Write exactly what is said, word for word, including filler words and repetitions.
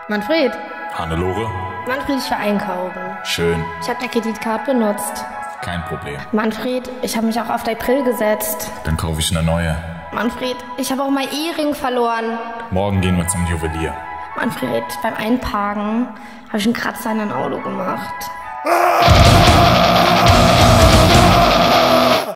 Manfred. Hannelore? Manfred, ich war einkaufen. Schön. Ich habe deine Kreditkarte benutzt. Kein Problem. Manfred, ich habe mich auch auf dein Grill gesetzt. Dann kaufe ich eine neue. Manfred, ich habe auch mein Ehering verloren. Morgen gehen wir zum Juwelier. Manfred, beim Einparken habe ich einen Kratzer in dein Auto gemacht.